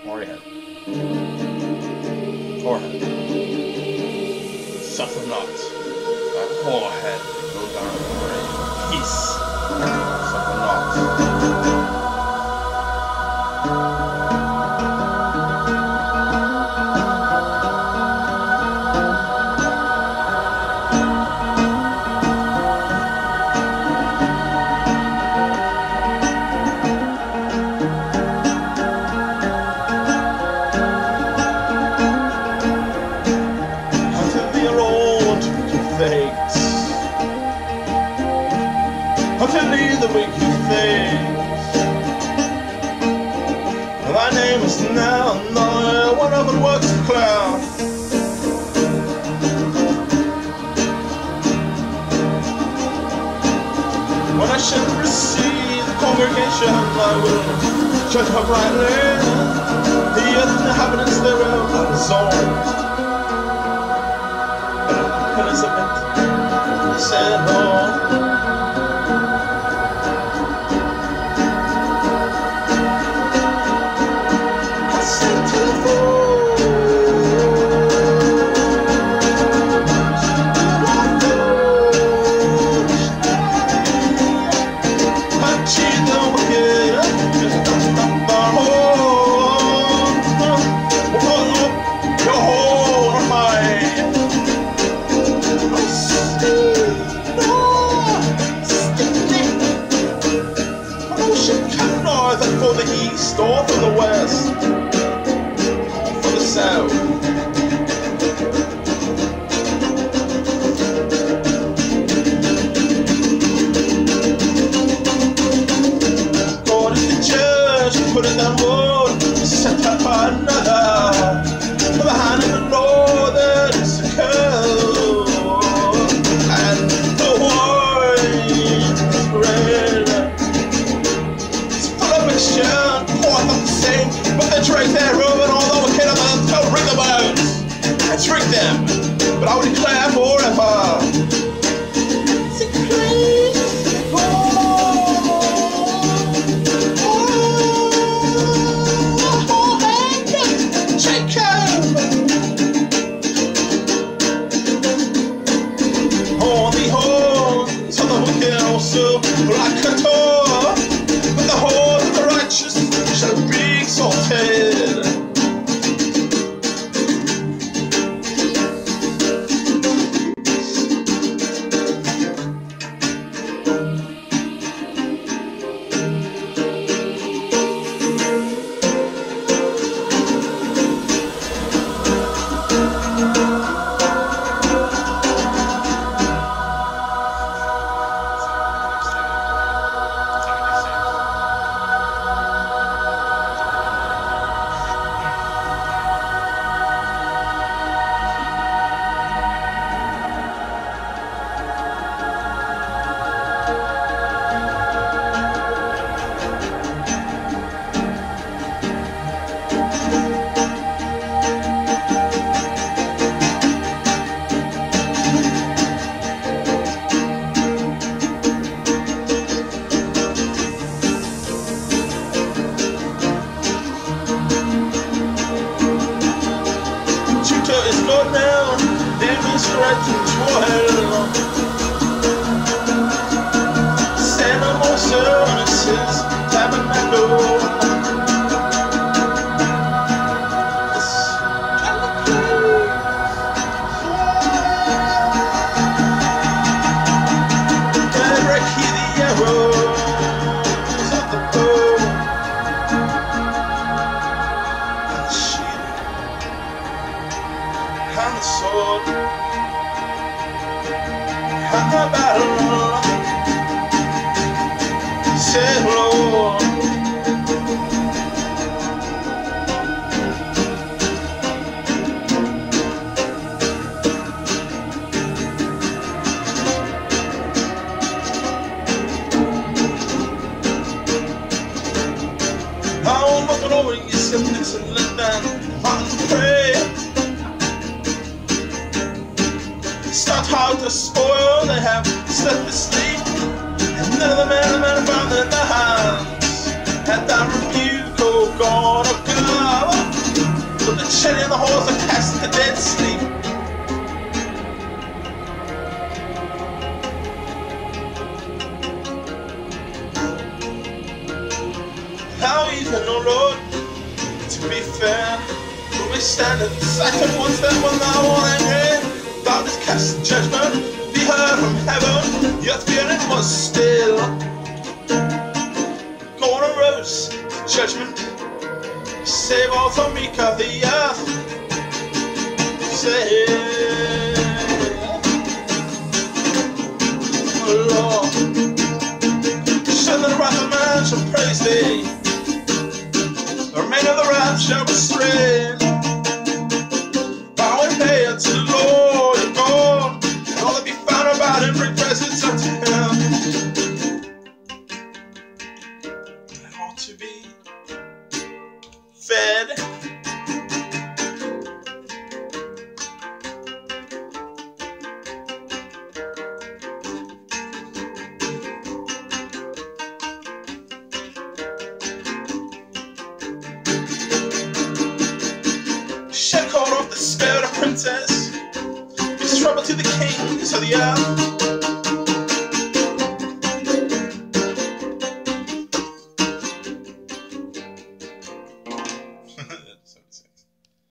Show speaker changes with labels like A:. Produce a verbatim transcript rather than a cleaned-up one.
A: Forehead. Forehead. Suffer not. Thy forehead go down the grave. Peace. Suffer not. Utterly the wicked things. Thy name is now nigh, one of it works a cloud. When I shall receive the congregation, I will judge her brightly. The earth and the inhabitants thereof are dissolved. Penance of it, said Lord. For the east or for the west, or for the south. God is the judge, put in that word, set up another. For the hand of the Lord that is the curse, and the wine is red. Pour them the same, but they drink their room, and although we cannot let them tell, ring the bones and drink them, but I will declare forever. Jacob, on the horns of the wicked also, like a door, but the horns of the righteous shall be exalted. Is Lord now, demonstrating to hell. Send them all services, tabernacle. Never hear the arrows of the bow and the shield and the sword and the battle, said Lord. I won't look over your skeptics and let them mountains pray. Start how to spoil, they have slept asleep, and none of the men are found in their hands. At that rebuke, oh God of God. how even, oh Lord, to be fair, will we stand and sight of ones that will now all angry? God has cast judgment, be heard from heaven, your fearing was still. Go on a road to judgment, save all from me of the earth. Say, oh Lord, show the wrath of man shall praise thee, the remain of the wrath shall restrain. Bow and pay unto the Lord your God, and all that be found about him bring presents unto him. I ought to be fed. Shed cold off the spirit of princess, gives trouble to the kings of the earth.